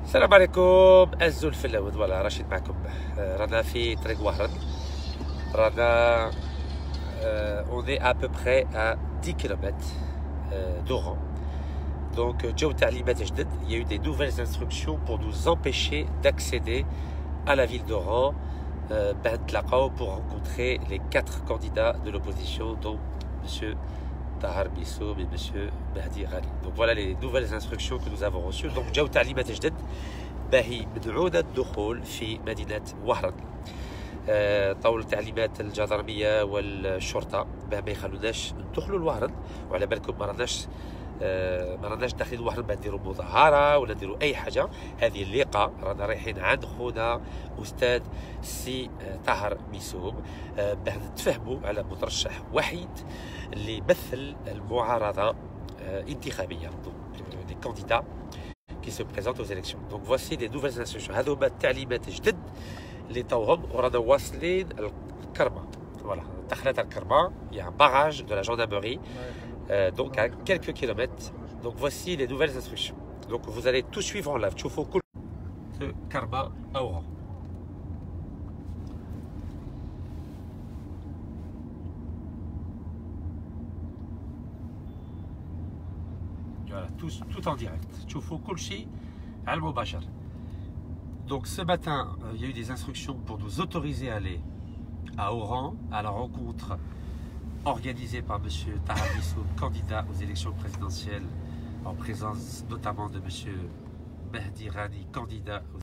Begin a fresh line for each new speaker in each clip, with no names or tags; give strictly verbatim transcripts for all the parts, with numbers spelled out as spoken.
السلام عليكم الزول في اللاود. فوالا رشيد معكم. رانا في طريق وهران. رانا on est à peu près à dix kilomètres d'Oran. Donc جاو تعليمات جدد. Il y a eu des nouvelles instructions pour nous empêcher d'accéder à la ville d'Oran بعد تلاقاو pour rencontrer les quatre candidats de l'opposition dont monsieur Tahar Bissoum et monsieur Mehdi Ghani. Donc voilà les nouvelles instructions que nous avons reçues. Donc جاو تعليمات جدد باهي مدعونا الدخول في مدينة وهران. طول تعليمات الجدرمية والشرطة باه ما يخلوناش ندخلوا لوهران، وعلى بالكم ما راناش ما راناش داخلين وهران باه نديروا مظاهرة ولا نديروا أي حاجة. هذه اللقاء رانا رايحين عند خونا أستاذ سي طاهر بيسوم باه نتفاهموا على مترشح وحيد اللي يمثل المعارضة انتخابية، des candidats qui se présentent aux élections. Donc voici des nouvelles instructions. هذو هما التعليمات جدد اللي توهم ورانا واصلين الكرمة. Voilà, دخلت الكرمة. Il y a un barrage de la gendarmerie euh, donc à quelques kilomètres. Donc voici les nouvelles instructions. Donc vous allez tout suivre en live. تشوفوا كل كرمة أوراق. Voilà, tout, tout en direct. تشوفوا كل شيء على المباشر. Donc ce matin, euh, il y a eu des instructions pour nous autoriser à aller à Oran, à la rencontre organisée par M. Tahar Bissoum, candidat aux élections présidentielles, en présence notamment de M. Mehdi Ghani, candidat aux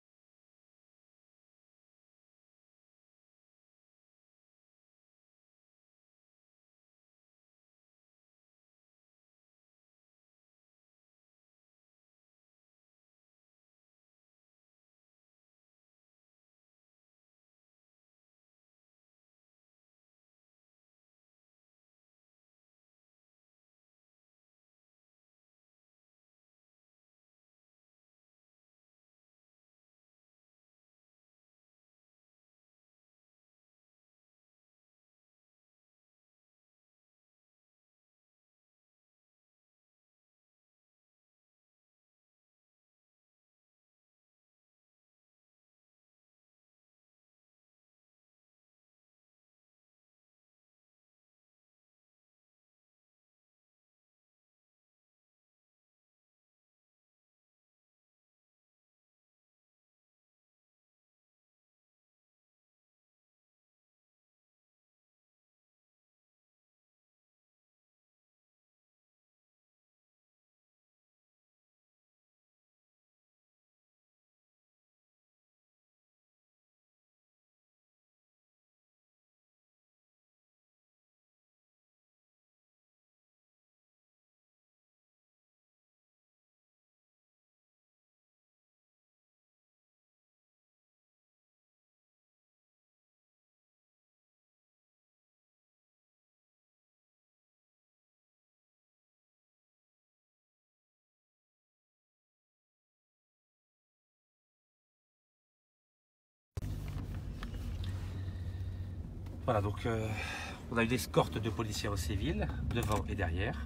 Voilà, donc euh, on a une escorte de policiers en civil, devant et derrière.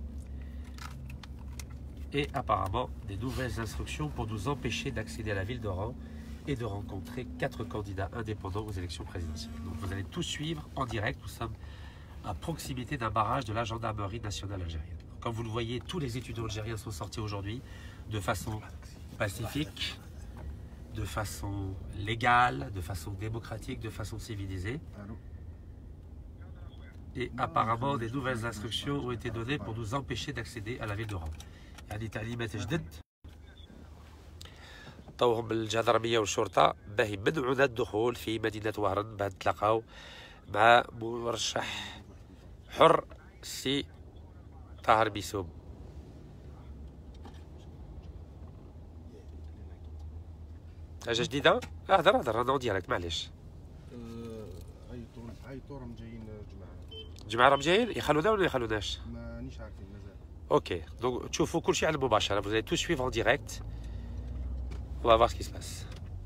Et apparemment, des nouvelles instructions pour nous empêcher d'accéder à la ville d'Oran et de rencontrer quatre candidats indépendants aux élections présidentielles. Donc vous allez tout suivre en direct. Nous sommes à proximité d'un barrage de la gendarmerie nationale algérienne. Comme vous le voyez, tous les étudiants algériens sont sortis aujourd'hui de façon pacifique, de façon légale, de façon démocratique, de façon civilisée. Et apparemment, des nouvelles instructions ont été données pour nous empêcher d'accéder à la ville d'Oran. يعني تعليمات جدد طوهم الجدرمية والشرطة باهي يمنعونا الدخول في مدينة وهران بعد تلاقاو مع مرشح حر سي طاهر بيسوم. حاجة جديدة؟ اهدر اهدر رانا ديالك معليش.
عيطوا راهم جايين جماعة.
جماعة راهم جايين يخلونا ولا يخلوناش؟
مانيش عارفين مازال.
Ok, donc تشوفوا كل شيء على المباشرة. Vous allez tout suivre en direct. On va voir ce qui se passe.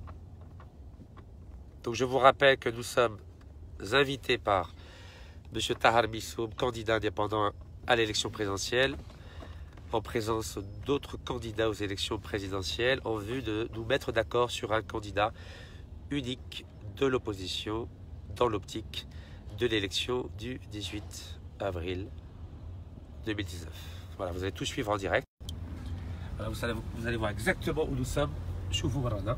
Donc je vous rappelle que nous sommes invités par M. Tahar Bissoum, candidat indépendant à l'élection présidentielle, en présence d'autres candidats aux élections présidentielles en vue de nous mettre d'accord sur un candidat unique de l'opposition dans l'optique de l'élection du dix-huit avril deux mille dix-neuf. Voilà, vous allez tout suivre en direct. Voilà, vous, allez, vous allez voir exactement où nous sommes. شوفوا ورانا.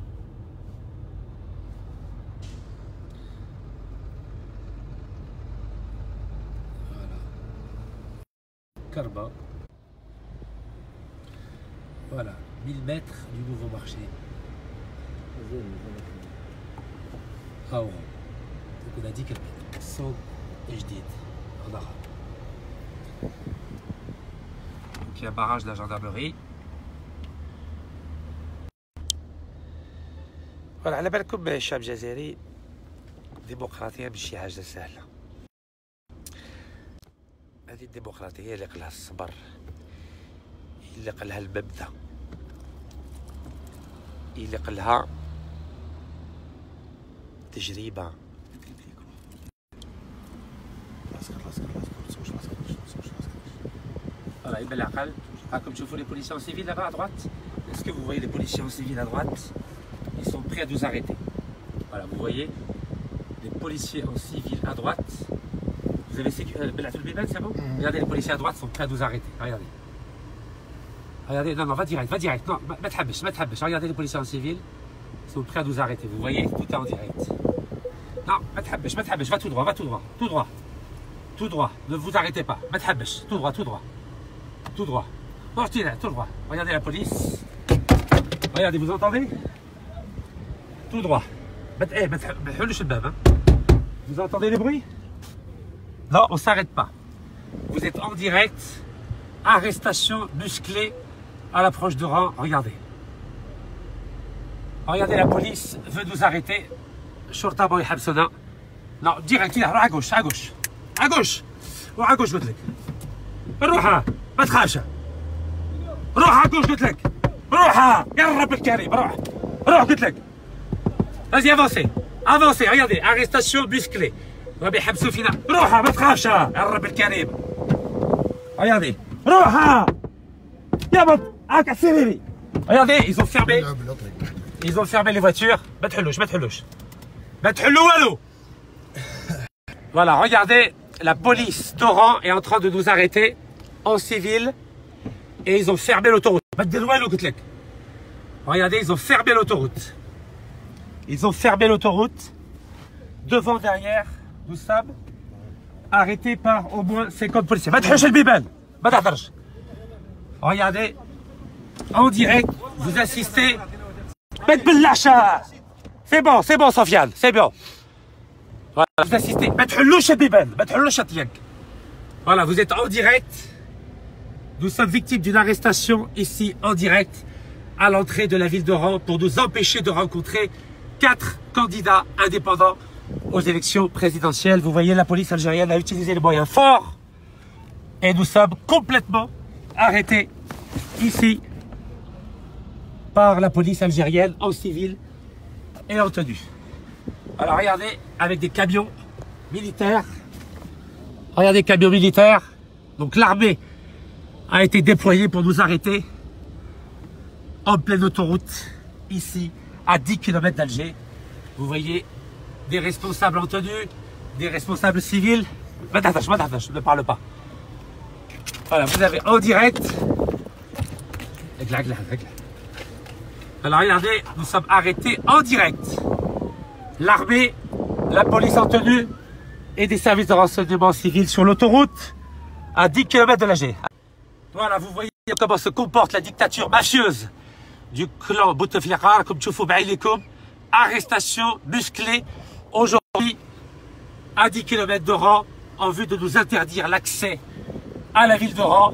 Karma. Voilà, mille mètres du nouveau marché. Ah ouais. Donc on a dit qu'elle صوب جديد en arabe. Donc il y a un barrage de la gendarmerie. Voilà, على بالكم الشعب الجزائري ديمقراطية ماشي حاجة سهلة. هذه الديمقراطية اللي قلها الصبر، اللي قلها المبدأ، اللي قلها تجربة. Voilà, يبان العقل. راكم تشوفوا les policiers en civil là-bas à droite. Est-ce que vous voyez les policiers en civil à droite? Ils sont prêts à nous arrêter. Voilà, vous voyez les policiers en civil à droite. Vous avez sécu... euh, c'est bon? Regardez, les policiers à droite sont prêts à nous arrêter. Regardez. Regardez, non, non, va direct, va direct. Non, ma thabèche, ma thabèche. Regardez, les policiers en civil sont prêts à nous arrêter. Vous voyez, tout est en direct. Non, ma thabèche, ma thabèche, va tout droit, va tout droit, tout droit. Tout droit, ne vous arrêtez pas. Ma thabèche, tout droit, tout droit. Tout droit. Portez-la, tout droit. Regardez la police. Regardez, vous entendez? Tout droit. Vous entendez les bruits? Non, on ne s'arrête pas. Vous êtes en direct. Arrestation musclée à l'approche de rang. Regardez. Regardez, la police veut nous arrêter. Shorta boy habsona. Non, direct, il à gauche, à gauche. À gauche. Ou à gauche, قلت لك. روحها ما تخافش. روح à gauche قلت لك. روحها يا رب الكريم روح. روح قلت لك. Vas-y, avancez. Avancez, regardez. Arrestation musclée. ربي يحبسوا فينا. روحها ما تخافش يا رب الكريم. Regardez. روحها. يا بط هاك سيريري. Regardez, ils ont fermé. Ils ont fermé les voitures. ما تحلوش ما تحلوش. ما تحلوا والو. Voilà, regardez, la police d'Oran est en train de nous arrêter en civil et ils ont fermé l'autoroute. Regardez, ils ont fermé l'autoroute. Ils ont fermé l'autoroute. Devant, derrière, nous sommes arrêtés par au moins cinquante policiers. Regardez, en direct, vous assistez. C'est bon, c'est bon, Sofiane, c'est bon. Voilà, vous assistez. Voilà, vous êtes en direct. Nous sommes victimes d'une arrestation ici en direct à l'entrée de la ville d'Oran pour nous empêcher de rencontrer quatre candidats indépendants aux élections présidentielles. Vous voyez, la police algérienne a utilisé les moyens forts et nous sommes complètement arrêtés ici par la police algérienne en civil et en tenue. Alors regardez, avec des camions militaires, regardez, camions militaires, donc l'armée a été déployée pour nous arrêter en pleine autoroute, ici, à dix kilomètres d'Alger. Vous voyez des responsables en tenue, des responsables civils. Je ne parle pas. Voilà, vous avez en direct. Alors regardez, nous sommes arrêtés en direct. L'armée, la police en tenue et des services de renseignement civil sur l'autoroute à dix kilomètres de l'Alger. Voilà, vous voyez comment se comporte la dictature mafieuse du clan Bouteflika, comme tu vois, arrestation musclée aujourd'hui à dix kilomètres d'Oran en vue de nous interdire l'accès à la ville d'Oran.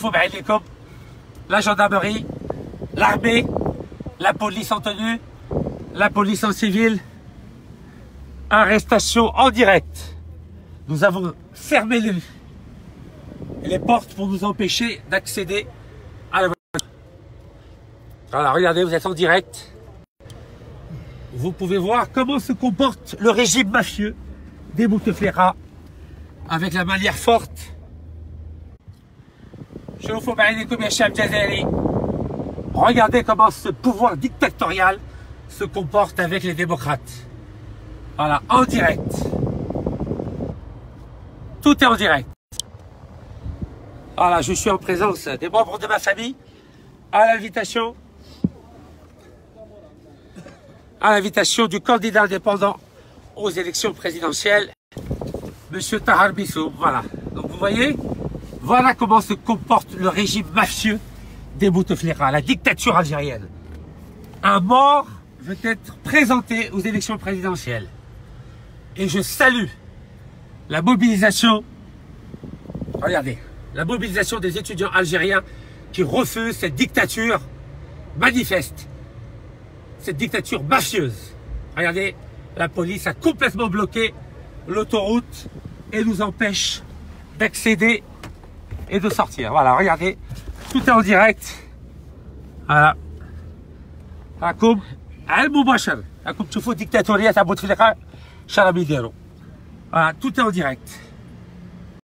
La gendarmerie, l'armée, la police en tenue, la police en civil. Arrestation en direct. Nous avons fermé les, les portes pour nous empêcher d'accéder à la voiture. Alors regardez, vous êtes en direct. Vous pouvez voir comment se comporte le régime mafieux des Bouteflika avec la manière forte. Je شوفوا بعينكم يا شعب جزائري. Regardez comment ce pouvoir dictatorial se comporte avec les démocrates. Voilà, en direct. Tout est en direct. Voilà, je suis en présence des membres de ma famille à l'invitation à l'invitation du candidat indépendant aux élections présidentielles, Monsieur Tahar Bissou. Voilà. Donc vous voyez, voilà comment se comporte le régime mafieux des Bouteflika, la dictature algérienne. Un mort veut être présenté aux élections présidentielles. Et je salue la mobilisation, regardez, la mobilisation des étudiants algériens qui refusent cette dictature manifeste, cette dictature mafieuse. Regardez, la police a complètement bloqué l'autoroute et nous empêche d'accéder et de sortir. Voilà, regardez, tout est en direct. Voilà. راكم على المباشر راكم تشوفوا الديكتاتورية تاع بوتفليقة شرا بيديروا. Voilà, tout est en direct.